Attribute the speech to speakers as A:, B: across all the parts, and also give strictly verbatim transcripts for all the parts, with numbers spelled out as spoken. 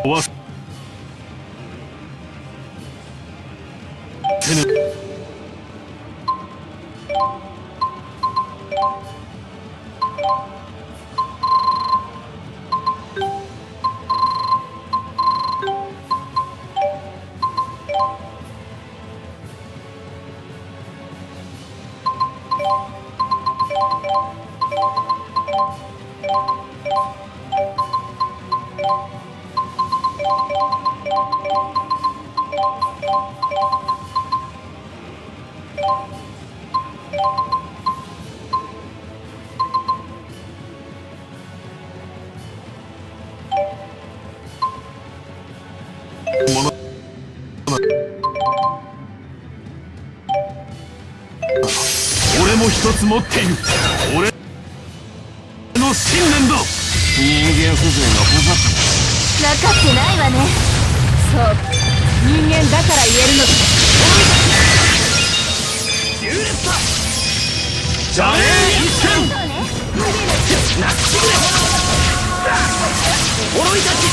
A: わせぬ。俺も一つ持っている。俺の信念だ。人間風情がほざった
B: 分かってないわね。そう人間だから言えるのだ。
A: じゃれ一戦
C: なくしてくれ。滅びたち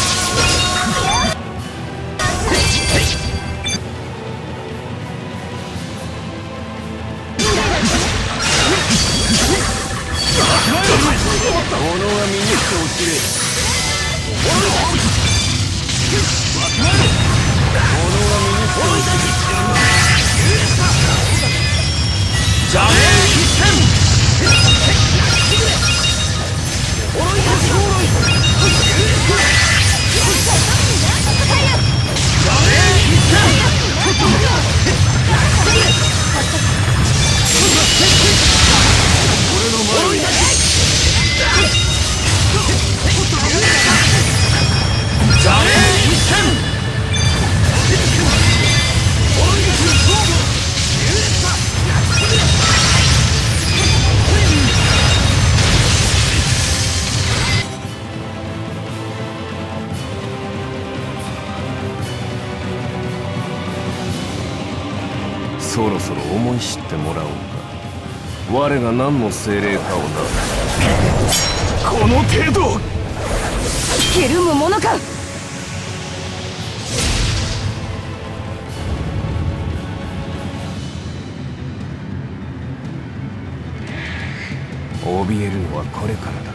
C: このは身にしておしれ。このは身にしておしれ。じゃれ一戦そろそろ思い知ってもらおうか。我が何の精霊かをな。この程度
B: ひるむものか。
C: 怯えるのはこれからだ。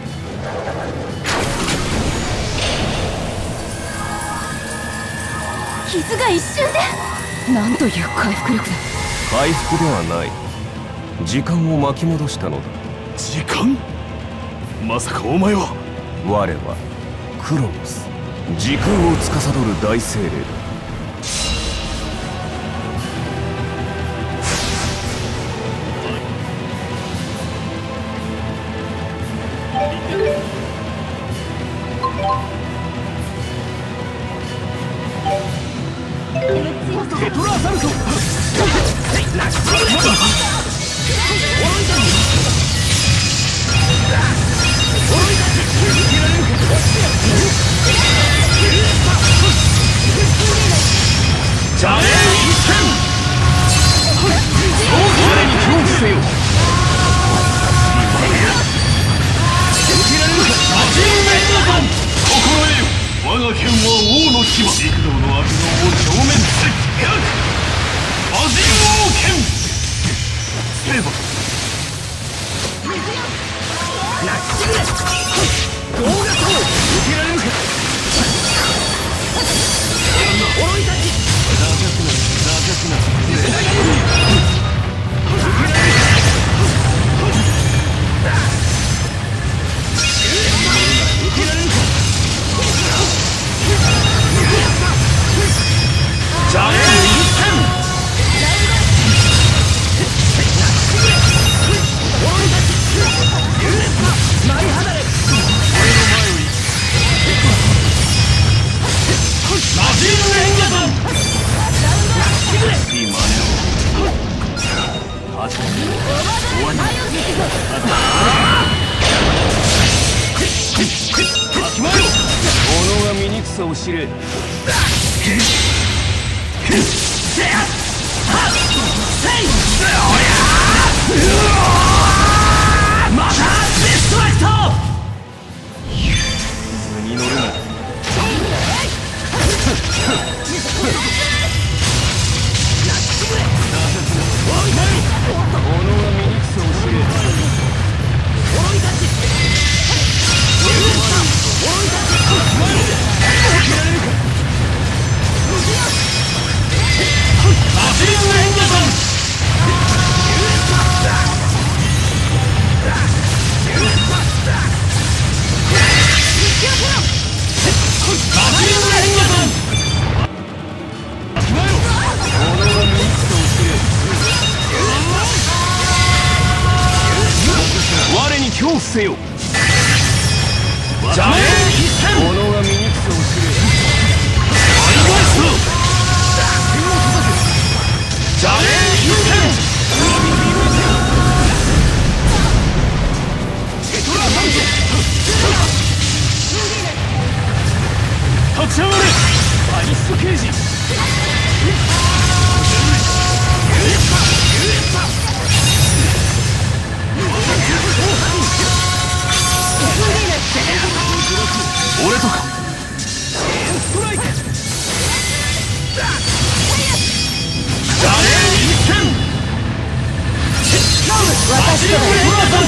B: 傷が一瞬で。なんという回復力だ。
C: 回復ではない。時間を巻き戻したのだ。
A: 時間？まさかお前は。
C: 我はクロノス、時空を司る大精霊だ。テトラサルトジャレー一戦我に恐怖せよ。我が剣は王の牙。幾度の悪能を正面する。魔人王剣セーバーなくしてくれ。動画と受けられるか。滅びたちダジャクなダジャクな受けられるか。ジャレー一戦を知れ。またデストライト。図に乗るな。
A: せよ。邪念一閃。己が醜さを知れ。割り返すぞ。邪念一閃。テトラサンジ立ち上がれ。バリスト刑事。俺とかチェーンストライク。邪念一閃。
B: 私とは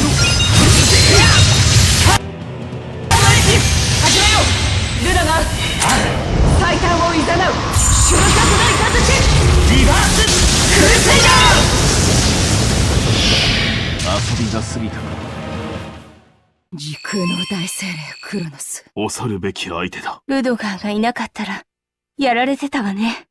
B: 始めよう。ルナが最短をいざなう瞬殺大形リバースクルセイダー。
A: 遊びが過ぎたか。
B: 時空の大精霊クロノス。
A: 恐るべき相手だ。
D: ルドガーがいなかったらやられてたわね。